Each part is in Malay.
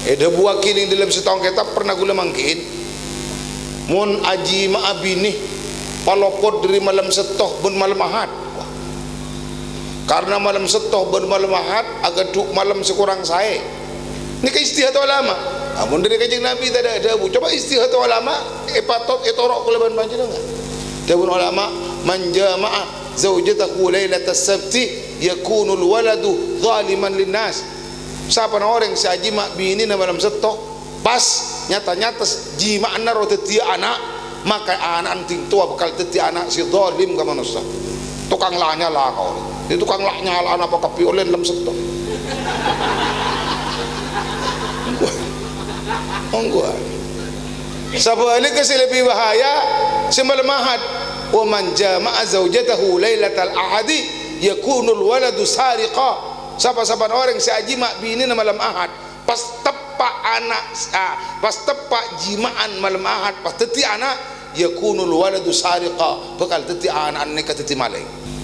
Eda buah kini dalam setahun kita pernah gula mangkin mun aji maabini palopot dari malam setoh bun malam ahad. Karena malam setoh bun malam ahad agak duk malam sekurang saya. Ini ke istihad ulama. Amun dari Kanjeng Nabi tak ada bu. Coba istihad ulama epatot etorok kulaban banjir enggak? Dawun ulama man jama'a zaujatahu lailatas sabti yakunul waladu zaliman linnas. Siapa orang si jima bini na malam setoh pas nyata-nyata jima na ro tetia anak maka anak anting tua bakal tetia anak si zalim ka manusia. Tukang lahnya lah kau. Itu tukang lahnya lah anak apa kapiolen dalam setoh. Ongguan. Sebalik ke lebih bahaya semalam ahad. Wa man jama'a zaujatahu lailatal ahadi yakunul waladu sariqa. Siapa-siapa orang si ajima bini na malam ahad pas tepak anak pas tepak jimaan malam ahad pas teti anak yakunul waladu sariqa bakal teti anak nikah teti maling.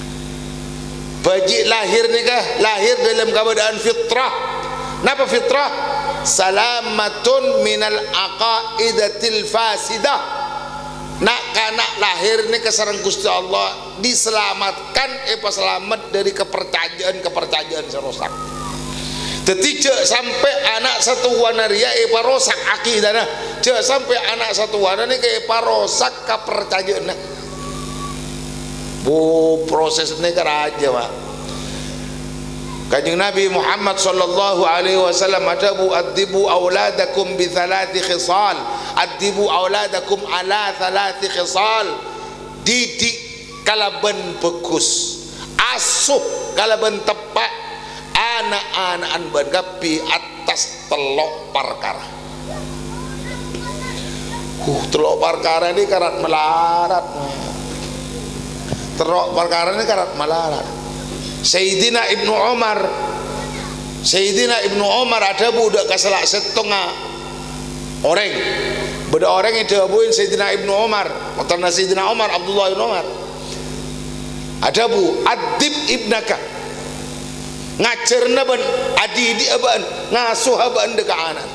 Bagi lahir nikah lahir dalam keadaan fitrah. Napa fitrah? Salamatun minal aqaidatil fasidah. Nak kanak lahir ni kesarang Gusti Allah diselamatkan selamat dari kepercayaan serosak. Tetica sampai anak satu wanaria rosak akidana. Cek sampai anak satu wana ni rosak kepercayaan. Bu proses ni keraja mak. Kanjeng Nabi Muhammad sallallahu alaihi wasallam adabu adibu auladakum bi thalathi khisal. Adibu auladakum ala thalathi khisal. Didik kalaban bekus, asuh kalaban tepak anak-anakan bagapi atas telok perkara. Telok perkara ini karat melarat. Telok perkara ini karat melarat. Sayyidina Ibnu Umar ada budak keselak setengah orang. Beda orang yang diabuin Sayyidina Ibnu Umar. Karena Sayyidina Umar Abdullah bin Umar. Ada bu adib ibnaka. Ngacerna ban adidi aban ngasuh aban deka anak.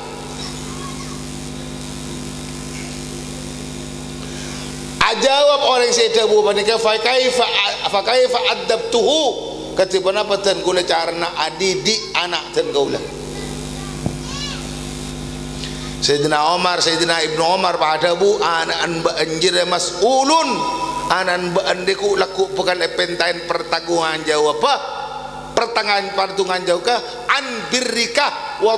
Ajawab orang Sayyidina Abu Bakar fa kaifa adabtuhu. Ketiba napa tan kula carana adidi anak tan kaula. Sayyidina Umar, Sayyidina Ibnu Umar pada bu anak anjir mas'ulun anan bandeku laku pekan epentain pertanggungan jawab apa pertanggungan jawab ka an birrika wa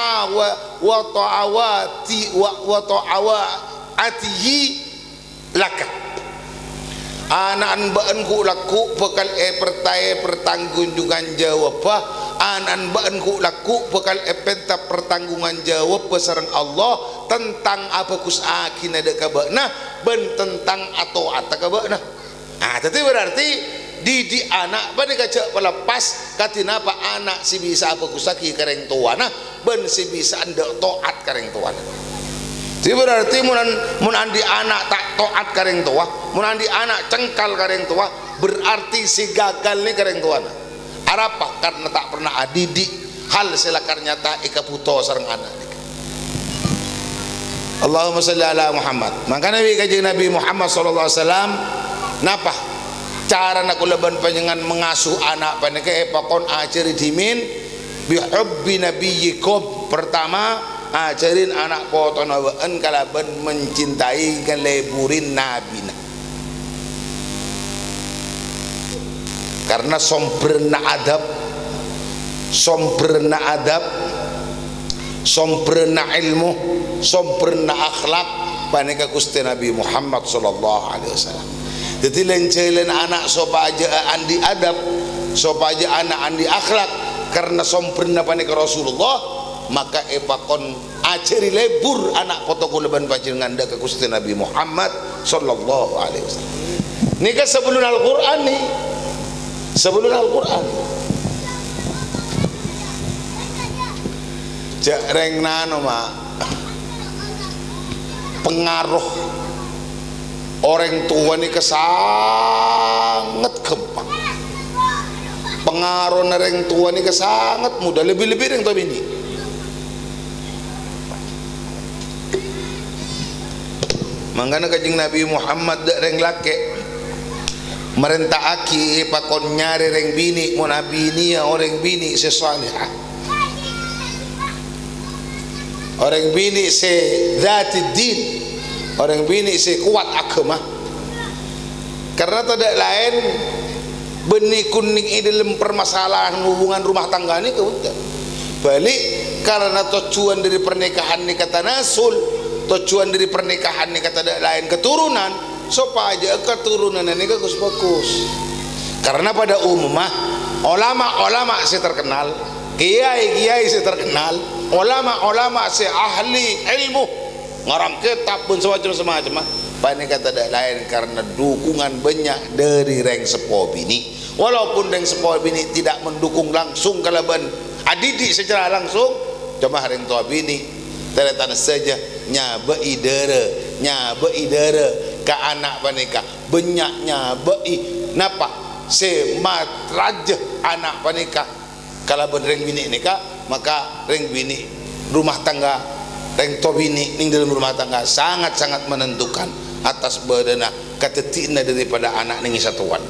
ta'awatihi laka. Anan baan ku laku bekal pertanggungan jawab anan baan ku laku bekal penta pertanggungan jawab pesarang Allah tentang apa kusakin ada kabana ben tentang atau ata kabana. Tapi berarti di anak pada kaca pelepas katina apa anak si bisa apa kusaki kareng tuana ben si bisa anda toat kareng tuana. Itu berarti mun andi anak tak toat kareng tua, mun andi anak cengkal kareng tua, berarti si gagal ni kareng tua. Arapa karena tak pernah adidi hal selakar nyata ika puto sareng anak. Allahumma salli ala Muhammad. Maka Nabi Muhammad sallallahu alaihi wasallam napa cara nak kulaban panjangan mengasuh anak paneke pakon aceri dimin bihubbi nabiyyikum. Pertama ajarin anak potonawaan kalaban mencintai keleburin nabina karena somberna somberna ilmu somberna akhlak paneka Gusti Nabi Muhammad sallallahu alaihi wasallam. Jadi lencelen anak sopa aja andi adab sopa aja anak andi akhlak karena somberna paneka Rasulullah maka epakon ajari lebur anak potoko leban panjenengan da ke Gusti Nabi Muhammad sallallahu alaihi wasallam. Nika sebelum Al-Qur'an nih. Sebelum Al-Qur'an. Jareng nano mak. Pengaruh orang tua nih sangat gampang. Pengaruh orang tua nih sangat mudah lebih-lebih yang tua ini. Mangkana kajing Nabi Muhammad dak reng lake merentah aki pakon nyari reng bini mo nabi ni orang bini se salihah, orang bini se zati din, orang bini se kuat agama. Karena tidak lain benih kuning dalam permasalahan hubungan rumah tangga ini kemudian balik karena tujuan dari pernikahan ini kata nasul, tujuan dari pernikahan ini kata tidak lain keturunan, supaya keturunan ini bagus. Karena pada umumnya ulama-ulama si terkenal, kiai-kiai si terkenal, ulama-ulama si ahli ilmu ngarang kitab pun semacam-semacam. Pani kata tidak lain karena dukungan banyak dari reng sepo bini. Walaupun reng sepo bini tidak mendukung langsung kalaban adidi secara langsung, cuma reng tua bini terletak saja nyabe idere ke anak panika banyak nyabe napa semat raja anak panika kalaban reng bini nikah, maka reng bini rumah tangga reng tua bini ning dalam rumah tangga sangat-sangat menentukan atas badana katetina daripada anak ning satuan.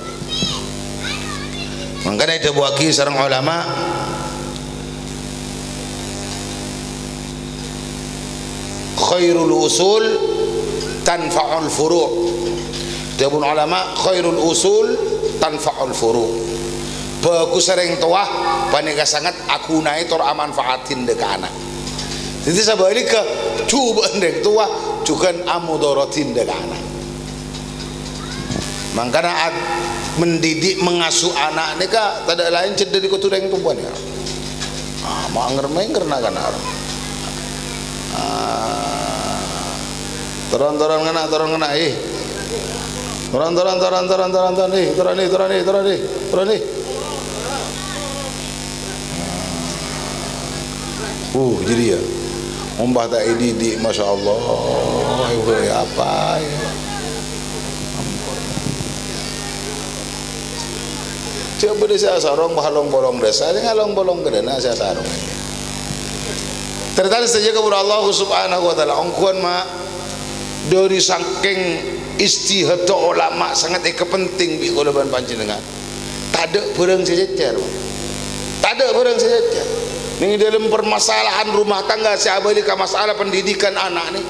Makanya itu buaki sareng ulama khairul usul tanfa'ul furu'. Jabun ulama khairul usul tanfa'ul furu'. Bagus sareng tuah panika sangat aku naik tor amanfaatin dek anak. Jadi sabalik ke coba ndek tua juga amudorotin dek anak. Makanya mendidik mengasuh anak ni ka tidak lain cedera di kutureng tuan ya. Mau ngermain karena kan orang. Turun kena turun jadi ya umbah tak didik, masya Allah, apa ya? Coba deh saya sarong bahalong bolong desa, ngalong bolong kedana saya sarong. Tertarik saja kepada Allah Subhanahu Wa Taala. Ongkuan mak dari saking istihad ulama sangat penting bi kulaban panjenengan. Tade bareng sejajar, tade bareng sejajar. Ini dalam permasalahan rumah tangga saya balik ke masalah pendidikan anak nih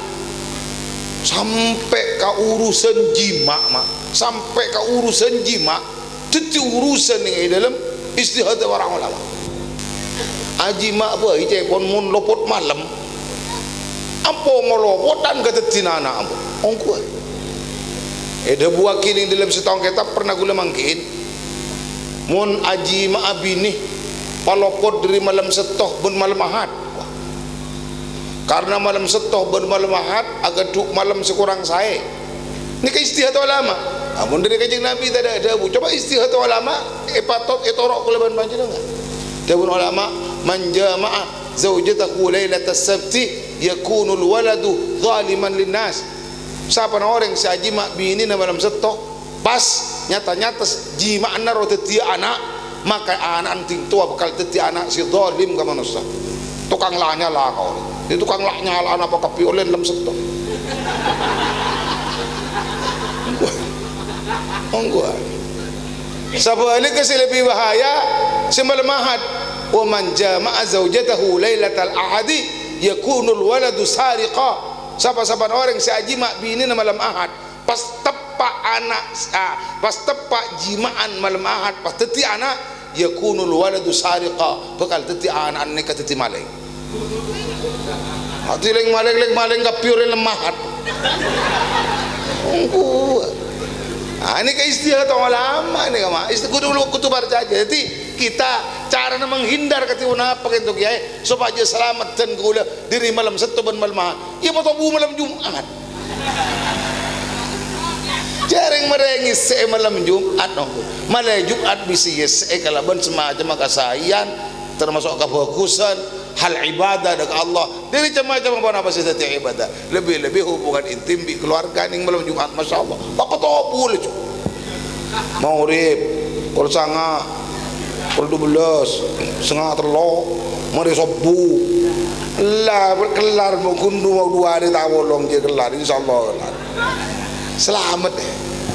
sampai ke urusan jima mak, sampai ke urusan jima itu urusan ini dalam istihad orang ulama. Aji mak apa ije kon mun lopot malam apa ngolopotan ke tetina anak apa ongkuan ada buah kini dalam setahun kita pernah gula mangkin mun aji mak abini palopot dari malam setoh ben malam ahad. Wah. Karena malam setoh ben malam ahad agak duk malam sekurang saya ini ke istihad ulama. Amun dari kajing Nabi tidak ada bu. Coba istihad ulama epatot etorok kulaban panjenengan. Dawun ulama man jama'a zaujatahu lailatas sabti yakunul waladu zaliman linnas. Siapa orang sajima bini na malam setoh pas nyata-nyata jima naro tetia anak maka anak anting tua bakal teti anak si zalim ka manusia. Tukang lahnya lah kau. Di tukang lahnya lah anak apa kapiolen dalam setok. Ongguan. Sabalik kasi lebih bahaya si malamahad. Wa man jama'a zaujatahu lailatal ahadi yakunul waladu sariqa. Siapa-siapa orang si ajima bini na malam ahad pas tepak anak pas tepak jimaan malam ahad pas teti anak yakunul waladu sariqa bakal teti anak ni ka teti maling. Hati leng maling ka pure lemahat. Ini ke istihad ulama ini kama kudu baca aja. Jadi kita cara menghindar ketika apa itu kiai supaya selamat dan gula diri malam satu ben malam ahad. Ya mau tabu malam Jumat. Jarang merengi se malam Jumat nongko. Malam Jumat bisa se kalaban semacam kasayan termasuk kefokusan hal ibadah dekat Allah. Dari macam-macam apa sih setiap ibadah. Lebih-lebih hubungan intim di keluarga ning malam Jumat masyaallah. Apa tahu boleh cu. Maurib, kul sanga, kul 12, setengah terlo, mari sobu. Lah kelar mau kundu mau 2 hari tak bolong je kelar insyaallah kelar. selamat deh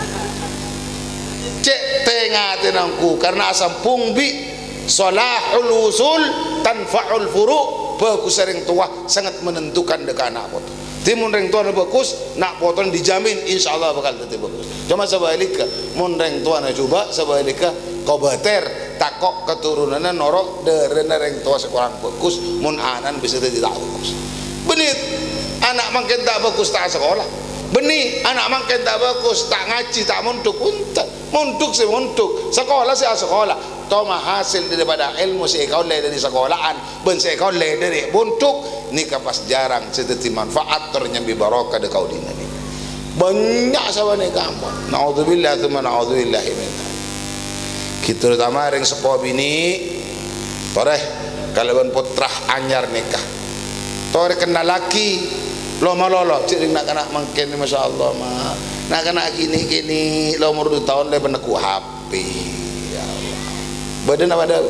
cek tengah tenangku karena asam pungbi salahul usul tanfa'ul furu' bagus sering tua sangat menentukan dekat anak pot timun reng tua bagus nak potong dijamin insyaallah bakal tetap bagus cuma sebaliknya mun reng tua na coba sebaliknya kau bater takok keturunannya norok derena reng tua sekurang bagus mun anan bisa tidak bagus benit anak makin tak bagus tak sekolah benih anak makin tak bagus tak ngaji tak munduk sih munduk sekolah sih sekolah toma hasil daripada ilmu si kau le dari sekolahan ben si kau le dari munduk ni kapas jarang seteti manfaat ternyambi barokah de kau dina ni banyak sawane kamu naudzubillah tsumma naudzubillah min kita utama ring sepo bini toreh kalaban putrah anyar nikah toreh kena laki loma lolo cik nak kena mangken masyaallah mah nak kena gini lo umur 2 tahun le beneku HP ya Allah badan apa ada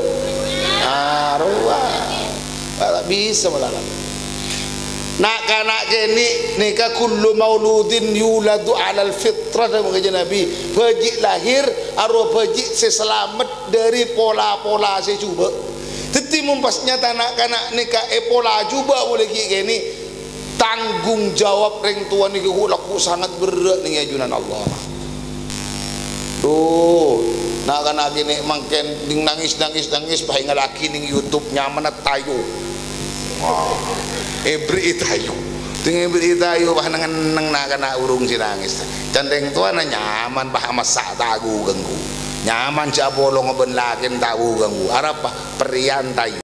arwah tak bisa malah nak kena gini nikah kullu mauludin yuladu alal fitrah dan mengaji Nabi bajik lahir arwah bajik seselamat dari pola-pola saya cuba teti mumpasnya tanah kena nikah pola juga boleh gini tanggung jawab reng tua ni laku sangat berat ni ajunan Allah. Duh, nak kana gini mangken ding nangis pahinga laki ning YouTube nyaman tayo. Wah, ebri tayo. Ting ebri tayo bah nang kana urung si nangis. Candeng tua na nyaman bah masak tagu ganggu. Nyaman si abolong ben lakin tagu ganggu. Arap perian tayo.